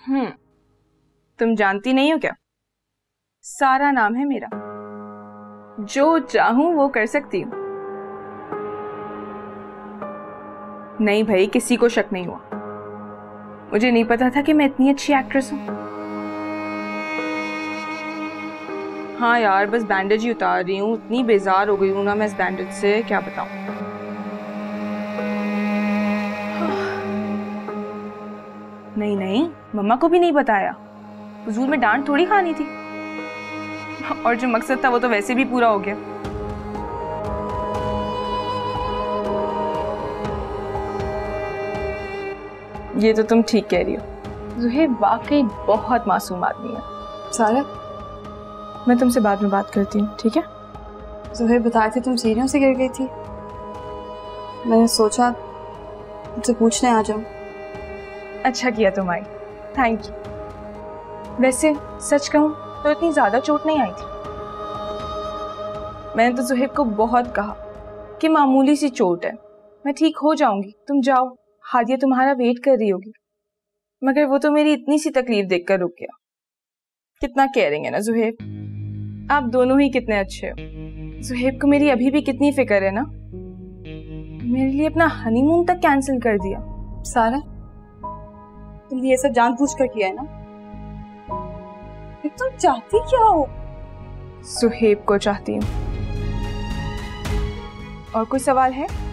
तुम जानती नहीं हो क्या? सारा नाम है मेरा, जो चाहूं वो कर सकती हूँ। नहीं भाई, किसी को शक नहीं हुआ। मुझे नहीं पता था कि मैं इतनी अच्छी एक्ट्रेस हूँ। हाँ यार, बस बैंडेज ही उतार रही हूँ। इतनी बेजार हो गई हूँ ना मैं इस बैंडेज से, क्या बताऊँ। नहीं नहीं, मम्मा को भी नहीं बताया। हुजूर में डांट थोड़ी खानी थी। और जो मकसद था वो तो वैसे भी पूरा हो गया। ये तो तुम ठीक कह रही हो। ज़ुहैब वाकई बहुत मासूम आदमी है। सारा, मैं तुमसे बाद में बात करती हूँ, ठीक है? ज़ुहैब बताए थे तुम सीढ़ियों से गिर गई थी। मैंने सोचा तुमसे पूछने आ जाऊं। अच्छा किया तुम आई, थैंक यू। वैसे सच कहूँ तो इतनी ज्यादा चोट नहीं आई थी। मैंने तो ज़ुहैब को बहुत कहा कि मामूली सी चोट है, मैं ठीक हो जाऊंगी, तुम जाओ, हादिया तुम्हारा वेट कर रही होगी। मगर वो तो मेरी इतनी सी तकलीफ देखकर रुक गया। कितना केयरिंग है ना ज़ुहैब। आप दोनों ही कितने अच्छे हो। ज़ुहैब को मेरी अभी भी कितनी फिक्र है ना। मेरे लिए अपना हनीमून तक कैंसिल कर दिया। सारा, तुमने ये सब जानबूझ कर किया है ना? तुम चाहती क्या हो? ज़ुहैब को चाहती हूँ। और कोई सवाल है?